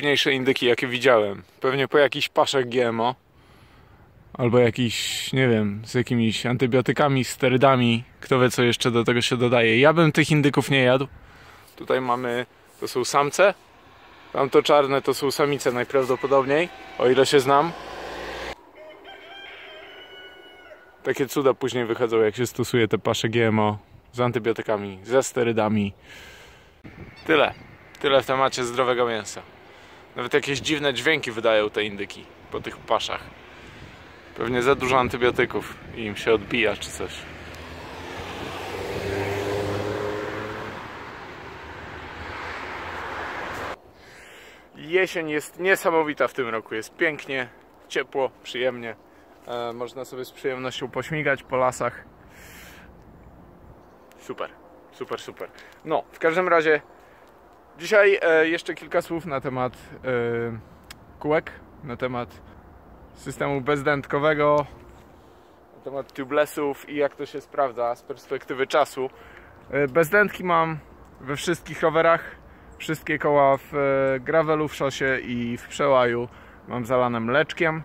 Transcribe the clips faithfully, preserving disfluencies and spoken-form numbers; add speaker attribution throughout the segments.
Speaker 1: najdziwniejsze indyki, jakie widziałem. Pewnie po jakichś paszach G M O. Albo jakiś, nie wiem, z jakimiś antybiotykami, sterydami. Kto wie, co jeszcze do tego się dodaje. Ja bym tych indyków nie jadł. Tutaj mamy, to są samce. Tam to czarne to są samice najprawdopodobniej, o ile się znam. Takie cuda później wychodzą, jak się stosuje te pasze G M O z antybiotykami, ze sterydami. Tyle. Tyle w temacie zdrowego mięsa. Nawet jakieś dziwne dźwięki wydają te indyki po tych paszach. Pewnie za dużo antybiotyków i im się odbija czy coś. Jesień jest niesamowita w tym roku. Jest pięknie, ciepło, przyjemnie. E, można sobie z przyjemnością pośmigać po lasach. Super, super, super. No, w każdym razie dzisiaj e, jeszcze kilka słów na temat e, kółek, na temat systemu bezdętkowego, na temat tubelessów i jak to się sprawdza z perspektywy czasu. E, bezdętki mam we wszystkich rowerach, wszystkie koła w e, gravelu, w szosie i w przełaju mam zalane mleczkiem.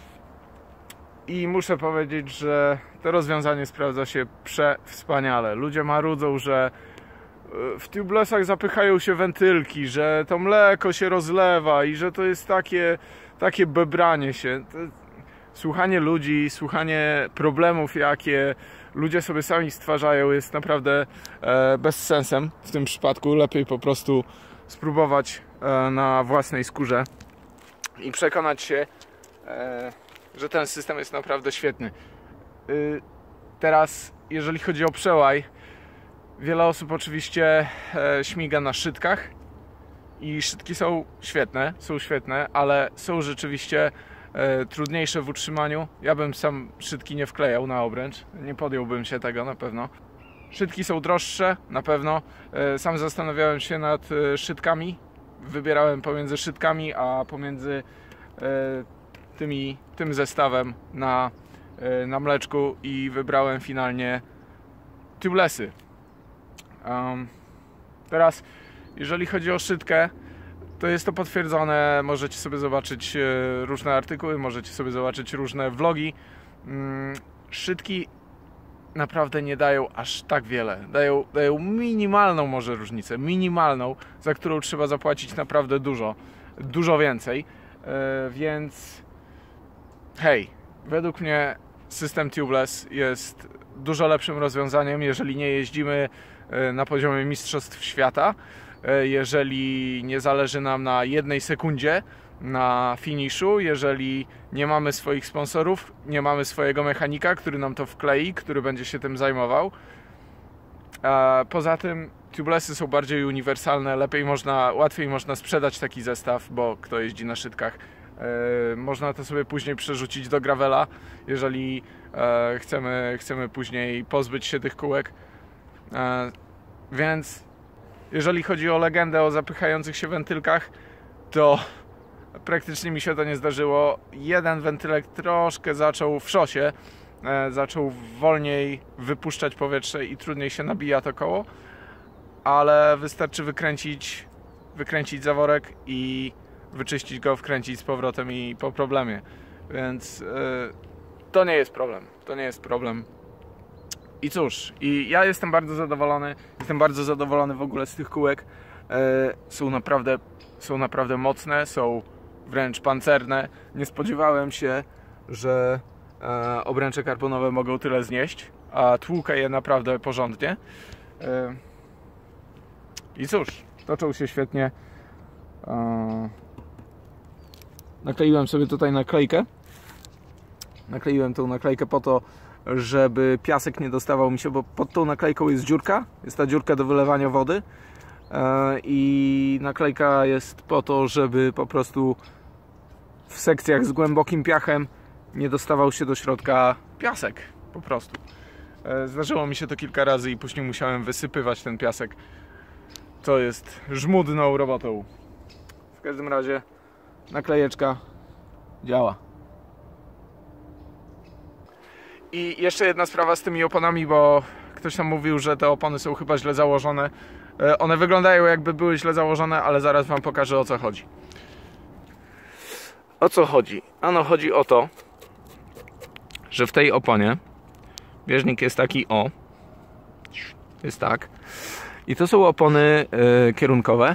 Speaker 1: I muszę powiedzieć, że to rozwiązanie sprawdza się przewspaniale. Ludzie marudzą, że w tubelessach zapychają się wentylki, że to mleko się rozlewa i że to jest takie, takie bebranie się. Słuchanie ludzi, słuchanie problemów, jakie ludzie sobie sami stwarzają, jest naprawdę e, bez sensem w tym przypadku. Lepiej po prostu spróbować e, na własnej skórze i przekonać się, e, że ten system jest naprawdę świetny. Yy, teraz, jeżeli chodzi o przełaj, wiele osób oczywiście e, śmiga na szytkach i szytki są świetne, są świetne, ale są rzeczywiście e, trudniejsze w utrzymaniu. Ja bym sam szytki nie wklejał na obręcz, nie podjąłbym się tego na pewno. Szytki są droższe, na pewno. E, sam zastanawiałem się nad e, szytkami, wybierałem pomiędzy szytkami, a pomiędzy e, Tymi, tym zestawem na, na mleczku i wybrałem finalnie tubelessy. Um, teraz, jeżeli chodzi o szytkę, to jest to potwierdzone. Możecie sobie zobaczyć różne artykuły, możecie sobie zobaczyć różne vlogi. Um, szytki naprawdę nie dają aż tak wiele. Dają, dają minimalną może różnicę, minimalną, za którą trzeba zapłacić naprawdę dużo, dużo więcej. Yy, więc hej, według mnie system tubeless jest dużo lepszym rozwiązaniem, jeżeli nie jeździmy na poziomie mistrzostw świata, jeżeli nie zależy nam na jednej sekundzie na finiszu, jeżeli nie mamy swoich sponsorów, nie mamy swojego mechanika, który nam to wklei, który będzie się tym zajmował. A poza tym tubelessy są bardziej uniwersalne, lepiej można, łatwiej można sprzedać taki zestaw, bo kto jeździ na szytkach, e, można to sobie później przerzucić do gravela, jeżeli e, chcemy, chcemy później pozbyć się tych kółek. E, więc jeżeli chodzi o legendę o zapychających się wentylkach, to praktycznie mi się to nie zdarzyło. Jeden wentylek troszkę zaczął w szosie, e, zaczął wolniej wypuszczać powietrze i trudniej się nabija to koło, ale wystarczy wykręcić, wykręcić zaworek i wyczyścić go, wkręcić z powrotem i po problemie. Więc e, to nie jest problem. To nie jest problem. I cóż, i ja jestem bardzo zadowolony. Jestem bardzo zadowolony w ogóle z tych kółek. E, są naprawdę, są naprawdę mocne, są wręcz pancerne. Nie spodziewałem się, że e, obręcze karbonowe mogą tyle znieść, a tłukę je naprawdę porządnie. E, I cóż, toczą się świetnie. E, nakleiłem sobie tutaj naklejkę. Nakleiłem tą naklejkę po to, żeby piasek nie dostawał mi się, bo pod tą naklejką jest dziurka. Jest ta dziurka do wylewania wody. E, I naklejka jest po to, żeby po prostu w sekcjach z głębokim piachem nie dostawał się do środka piasek, po prostu. Zdarzyło mi się to kilka razy i później musiałem wysypywać ten piasek. To jest żmudną robotą. W każdym razie naklejeczka działa. I jeszcze jedna sprawa z tymi oponami, bo ktoś tam mówił, że te opony są chyba źle założone. One wyglądają, jakby były źle założone, ale zaraz wam pokażę, o co chodzi. o co chodzi? Ano chodzi o to, że w tej oponie bieżnik jest taki o, jest tak, i to są opony yy, kierunkowe.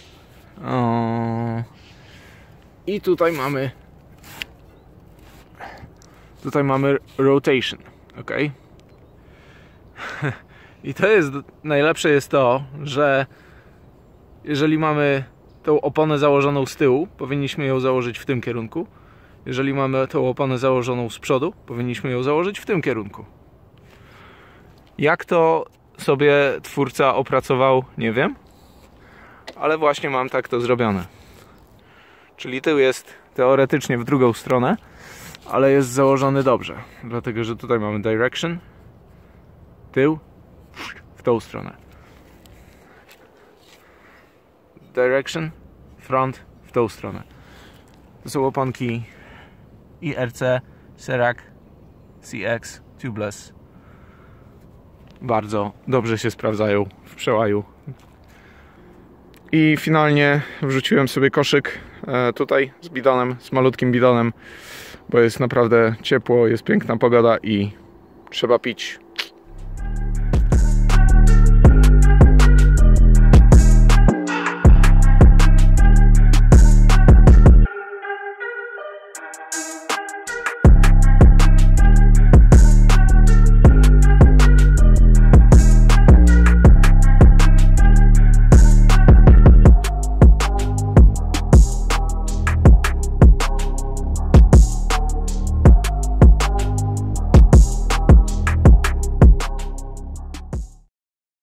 Speaker 1: O, i tutaj mamy tutaj mamy rotation, ok? I to jest najlepsze jest to, że jeżeli mamy tą oponę założoną z tyłu, powinniśmy ją założyć w tym kierunku. Jeżeli mamy tą oponę założoną z przodu, powinniśmy ją założyć w tym kierunku. Jak to sobie twórca opracował, nie wiem, ale właśnie mam tak to zrobione. Czyli tył jest teoretycznie w drugą stronę, ale jest założony dobrze, dlatego że tutaj mamy direction, tył w tą stronę, direction, front w tą stronę. To są oponki I R C, Serac, C X, Tubeless. Bardzo dobrze się sprawdzają w przełaju. I finalnie wrzuciłem sobie koszyk e, tutaj z bidonem, z malutkim bidonem, bo jest naprawdę ciepło, jest piękna pogoda i trzeba pić.